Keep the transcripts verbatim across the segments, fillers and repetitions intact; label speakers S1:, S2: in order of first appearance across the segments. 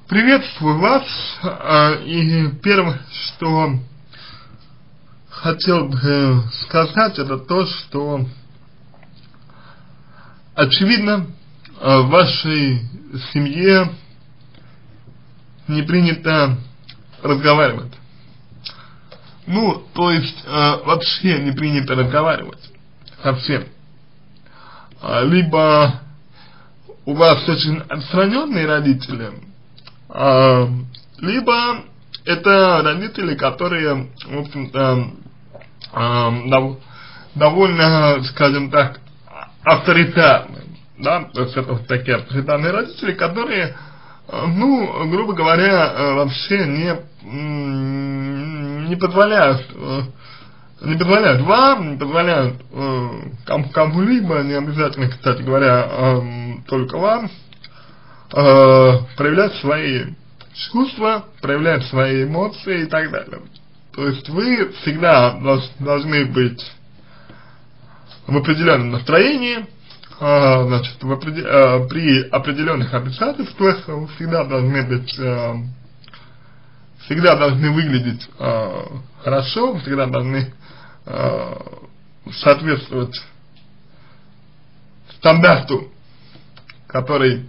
S1: Приветствую вас, и первое, что хотел бы сказать, это то, что очевидно в вашей семье не принято разговаривать. Ну, то есть вообще не принято разговаривать совсем. Либо у вас очень отстраненные родители, а, либо это родители, которые, в общем-то, а, дов, довольно, скажем так, авторитарны, да, то есть это вот такие авторитарные родители, которые, ну, грубо говоря, вообще не, не позволяют, не позволяют вам, не позволяют кому-либо, не обязательно, кстати говоря, только вам, проявлять свои чувства, проявлять свои эмоции и так далее. То есть вы всегда должны быть в определенном настроении, значит, в определ, при определенных обстоятельствах вы всегда должны быть, всегда должны выглядеть хорошо, всегда должны соответствовать стандарту, который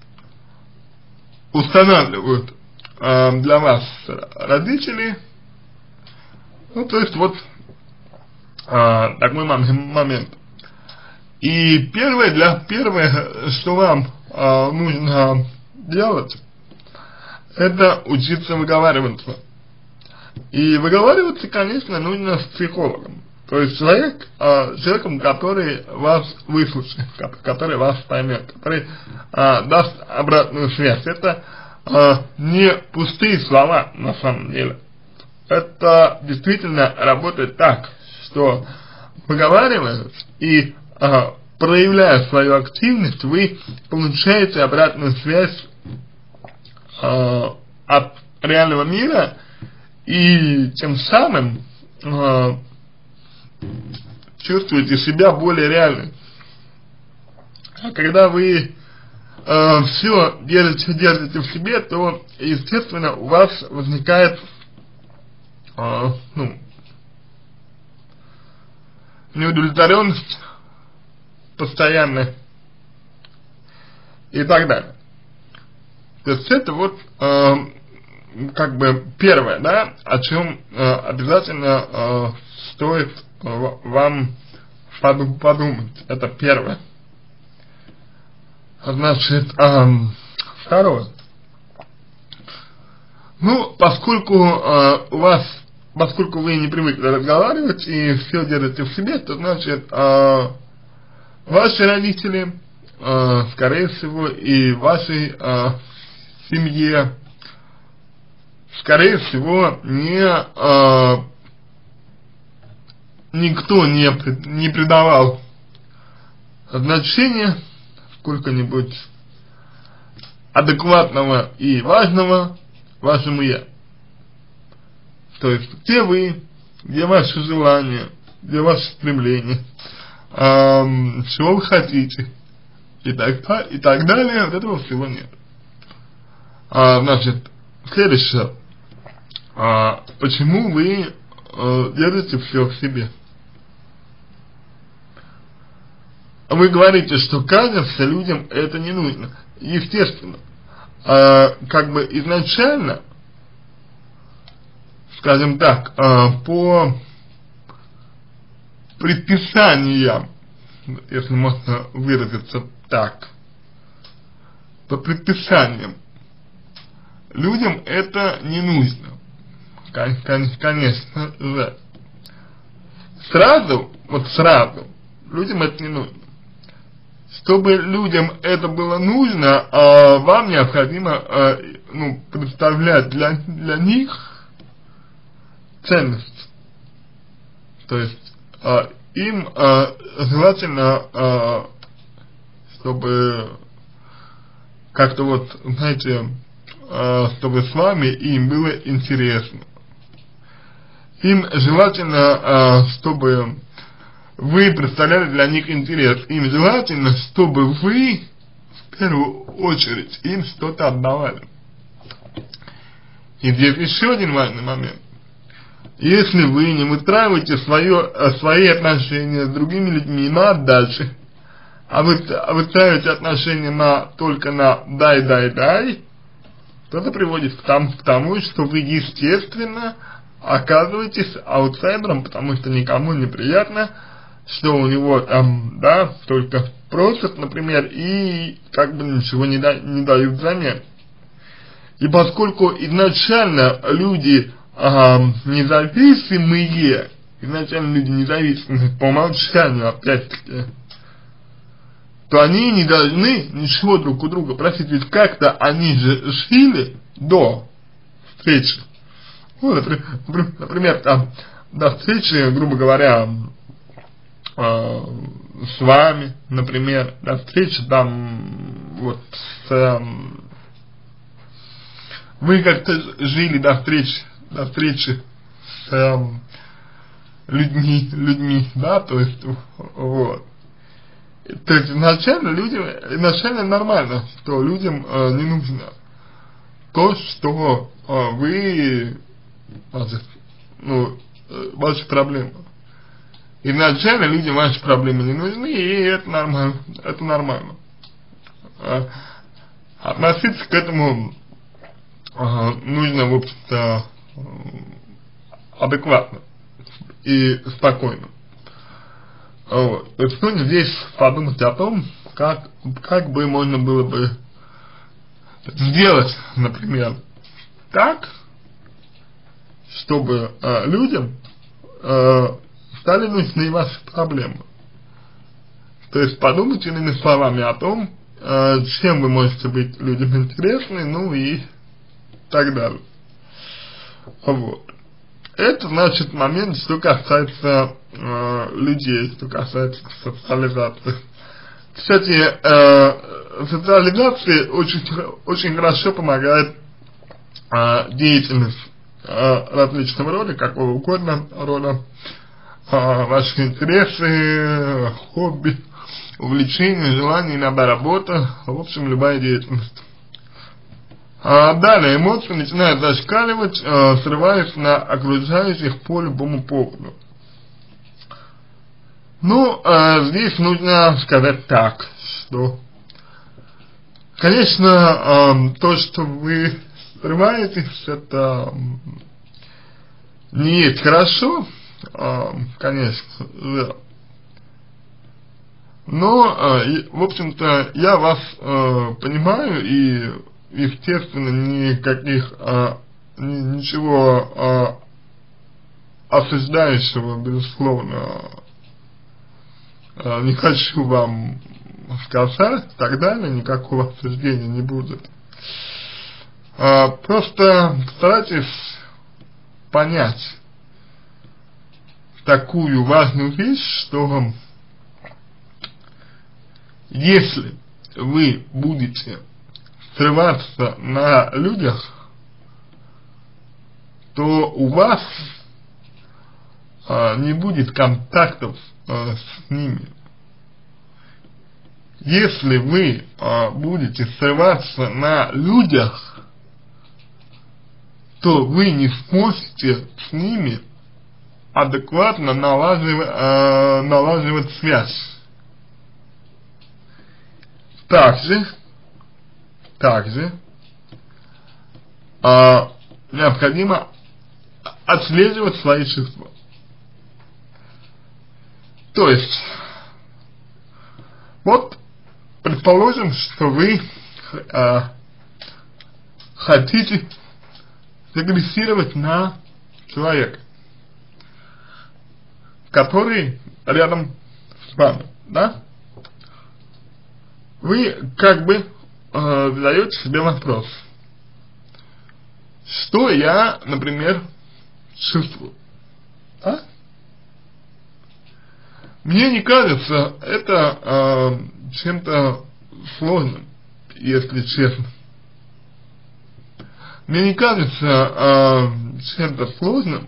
S1: устанавливают э, для вас родители. Ну, то есть вот э, такой момент. И первое, для первое, что вам э, нужно делать, это учиться выговариваться. И выговариваться, конечно, нужно с психологом. То есть человек, э, человеком, который вас выслушает, который вас поймет, который э, даст обратную связь. Это э, не пустые слова на самом деле. Это действительно работает так, что выговариваясь и э, проявляя свою активность, вы получаете обратную связь э, от реального мира и тем самым э, чувствуете себя более реальным. А когда вы э, все держите, держите в себе, то, естественно, у вас возникает э, ну, неудовлетворенность постоянная и так далее. То есть это вот э, как бы первое, да, о чем э, обязательно э, стоит вам подумать. Это первое. Значит, эм, второе. Ну, поскольку э, у вас, поскольку вы не привыкли разговаривать и все держите в себе, то значит, э, ваши родители, э, скорее всего, и вашей э, семье, скорее всего, не э, никто не, не придавал значения сколько-нибудь адекватного и важного вашему «я». То есть, где вы, где ваши желания, где ваши стремления, эм, чего вы хотите, и так, и так далее, вот этого всего нет. А, значит, следующее. А, почему вы э, держите все в себе? Вы говорите, что кажется, людям это не нужно. Естественно, э, как бы изначально, скажем так, э, по предписаниям, если можно выразиться так, по предписаниям, людям это не нужно. Конечно же. Сразу, вот сразу, людям это не нужно. Чтобы людям это было нужно, э, вам необходимо э, ну, представлять для, для них ценность. То есть э, им э, желательно, э, чтобы как-то вот, знаете, э, чтобы с вами им было интересно. Им желательно, э, чтобы вы представляли для них интерес. Им желательно, чтобы вы в первую очередь им что-то отдавали. И здесь еще один важный момент. Если вы не выстраиваете свое, свои отношения с другими людьми на отдаче, а вы выстраиваете отношения на, только на дай-дай-дай, то это приводит к тому, к тому, что вы, естественно, оказываетесь аутсайдером, потому что никому не приятно, что у него там, да, только просят, например, и как бы ничего не, да, не дают взамен. И поскольку изначально люди э, независимые, изначально люди независимые по умолчанию, опять-таки, то они не должны ничего друг у друга просить, ведь как-то они же жили до встречи. Ну, например, например, там, до встречи, грубо говоря, э, с вами, например, до встречи там, вот, с, э, вы как-то жили до встречи, до встречи с э, людьми, людьми, да, то есть, вот. То есть изначально людям, изначально нормально, что людям э, не нужно то, что э, вы, значит, ну, э, ваши проблемы. Изначально людям ваши проблемы не нужны, и это нормально, это нормально. Э, относиться к этому э, нужно, в общем-то, э, адекватно и спокойно. Вот. То есть нужно здесь подумать о том, как, как бы можно было бы сделать, например, так, чтобы э, людям э, стали нужны ваши проблемы. То есть подумать иными словами о том, э, чем вы можете быть людям интересны, ну и так далее. Вот. Это, значит, момент, что касается э, людей, что касается социализации. Кстати, э, социализации очень, очень хорошо помогает э, деятельность э, различного рода, какого угодно рода, э, ваши интересы, хобби, увлечения, желания, иногда работа, в общем, любая деятельность. А далее эмоции начинают зашкаливать, э, срываясь на окружающих по любому поводу. Ну, э, здесь нужно сказать так, что, конечно, э, то, что вы срываетесь, это не есть хорошо, э, конечно, да. Но, э, в общем-то, я вас э, понимаю и естественно, никаких, а, ни, ничего а, осуждающего, безусловно, а, не хочу вам сказать, и так далее, никакого осуждения не будет. А, просто постарайтесь понять такую важную вещь, что если вы будете срываться на людях, то у вас а, не будет контактов а, с ними. Если вы а, будете срываться на людях, то вы не сможете с ними адекватно налаживать, а, налаживать связь. Также Также э, необходимо отслеживать свои чувства. То есть, вот, предположим, что вы э, хотите загрессировать на человека, который рядом с вами, да? Вы как бы э, задаете себе вопрос, что я, например, чувствую, а? Мне не кажется это э, чем-то сложным, если честно. Мне не кажется э, чем-то сложным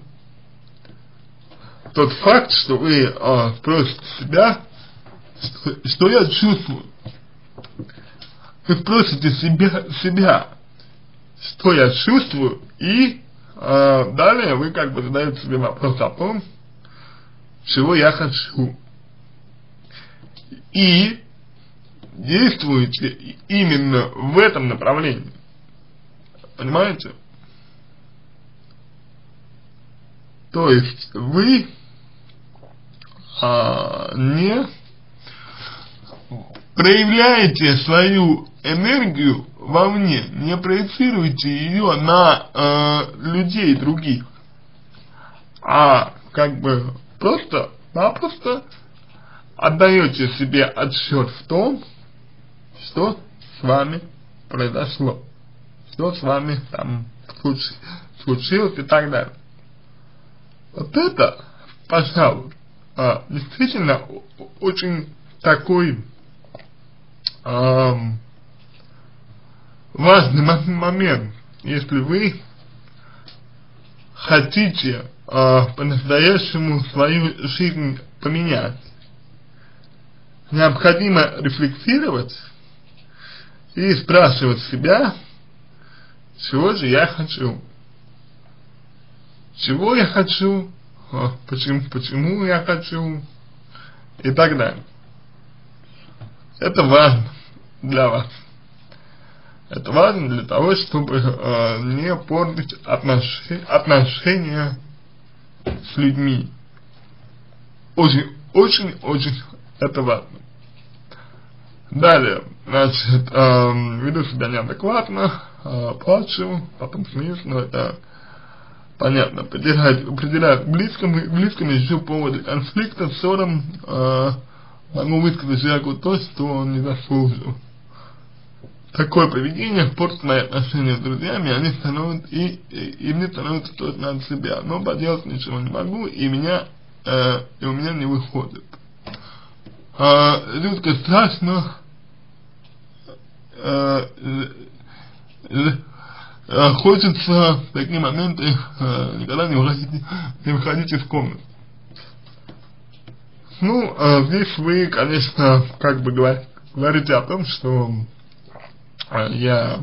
S1: тот факт, что вы э, спросите себя, что, что я чувствую. Вы спросите себя, себя что я чувствую, и э, далее вы как бы задаете себе вопрос о том, чего я хочу. И действуете именно в этом направлении. Понимаете? То есть вы а, не проявляете свою энергию вовне, не проецируете ее на э, людей других, а как бы просто-напросто отдаете себе отсчет в том, что с вами произошло, что с вами там случилось и так далее. Вот это, пожалуй, действительно очень такой э, важный момент, если вы хотите э, по-настоящему свою жизнь поменять. Необходимо рефлексировать и спрашивать себя, чего же я хочу, чего я хочу, почему, почему я хочу и так далее. Это важно для вас. Это важно для того, чтобы э, не портить отнош... отношения с людьми. Очень, очень, очень это важно. Далее, значит, э, веду себя неадекватно, э, плачу, потом смеюсь, но это понятно. Придирать, придирать близким, близким еще поводы конфликта, ссорам, э, могу высказать человеку то, что он не заслужил. Такое поведение портит мои отношения с друзьями, они становятся, и, и, и мне становится точно от себя. Но поделать ничего не могу, и меня, э, и у меня не выходит. Э, жутко страшно, э, э, э, хочется в такие моменты э, никогда не выходить, не выходить из комнаты. Ну, э, здесь вы, конечно, как бы говор, говорите о том, что я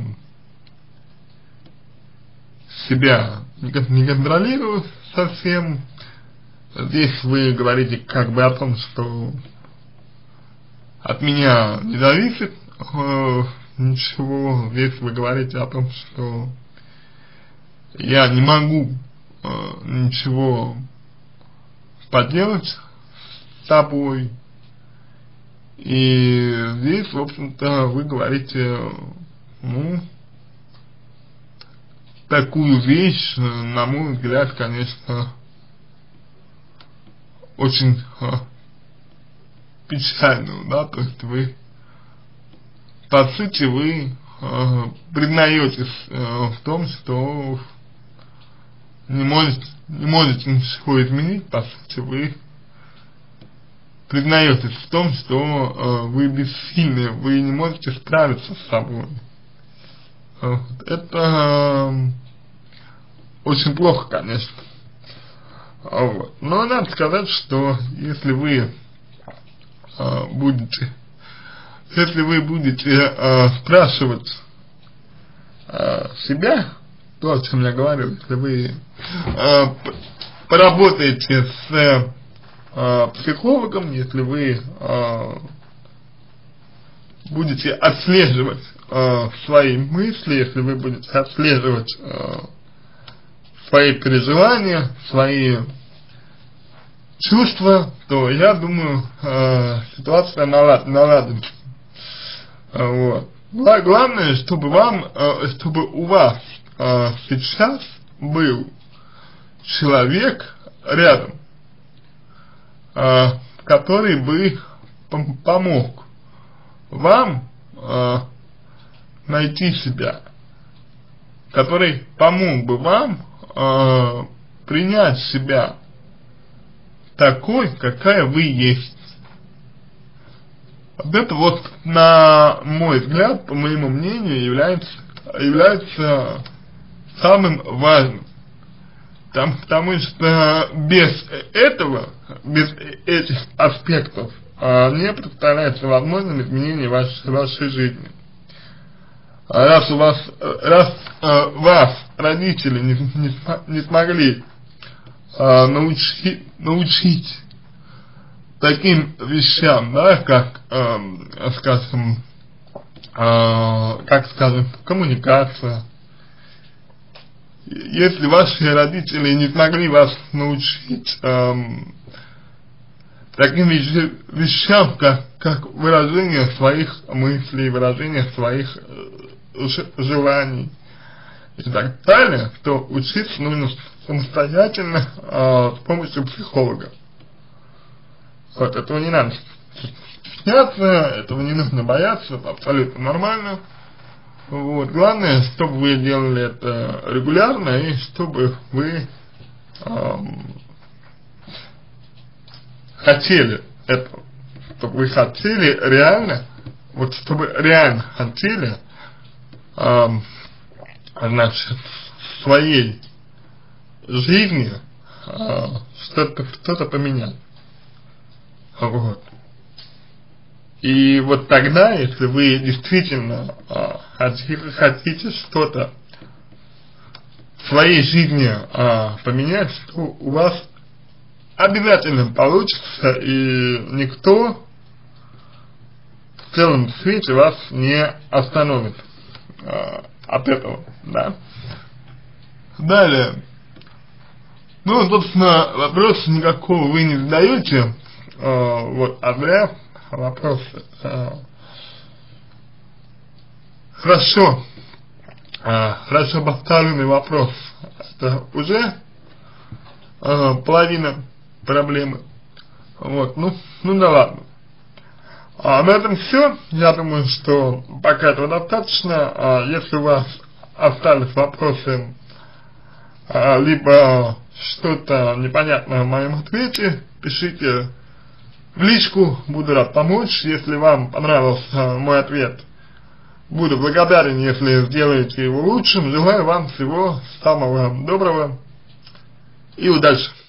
S1: себя не контролирую совсем. Здесь вы говорите как бы о том, что от меня не зависит э, ничего. Здесь вы говорите о том, что я не могу э, ничего поделать с собой. И здесь, в общем-то, вы говорите, ну, такую вещь, на мой взгляд, конечно, очень э, печальную, да, то есть вы, по сути, вы э, признаетесь э, в том, что не можете, не можете ничего изменить, по сути, вы признаетесь в том, что э, вы бессильны, вы не можете справиться с собой. Э, это э, очень плохо, конечно. Вот. Но надо сказать, что если вы э, будете, если вы будете э, спрашивать э, себя, то, о чем я говорил, если вы э, поработаете с психологом, если вы э, будете отслеживать э, свои мысли, если вы будете отслеживать э, свои переживания, свои чувства, то я думаю, э, ситуация налад, наладится. Вот. Главное, чтобы вам, э, чтобы у вас э, сейчас был человек рядом, который бы помог вам э, найти себя, который помог бы вам э, принять себя такой, какая вы есть. Вот это вот, на мой взгляд, по моему мнению, является, является самым важным. Там, потому что без этого, без этих аспектов а, не представляется возможным изменение вашей, вашей жизни. раз у вас, раз э, вас родители не, не, не смогли э, научи, научить таким вещам, да, как, э, скажем, э, как скажем, коммуникация. Если ваши родители не смогли вас научить э, таким вещам, как, как выражение своих мыслей, выражение своих э, желаний и так далее, то учиться нужно самостоятельно э, с помощью психолога. Вот, этого не надо стесняться, этого не нужно бояться, это абсолютно нормально. Вот, главное, чтобы вы делали это регулярно и чтобы вы эм, хотели этого, чтобы вы хотели реально, вот чтобы реально хотели, эм, значит, в своей жизни э, что-то что-то поменять. Вот. И вот тогда, если вы действительно э, хотите, хотите что-то в своей жизни э, поменять, то у вас обязательно получится, и никто в целом свете вас не остановит э, от этого, да. Далее. Ну, собственно, вопроса никакого вы не задаете, э, вот, а зря. Вопрос э, хорошо э, хорошо поставленный вопрос, это уже э, половина проблемы. Вот, ну, ну да ладно. А на этом все. Я думаю, что пока этого достаточно. А если у вас остались вопросы, э, либо что-то непонятное в моем ответе, пишите в личку, буду рад помочь. Если вам понравился мой ответ, буду благодарен, если сделаете его лучшим. Желаю вам всего самого доброго и удачи.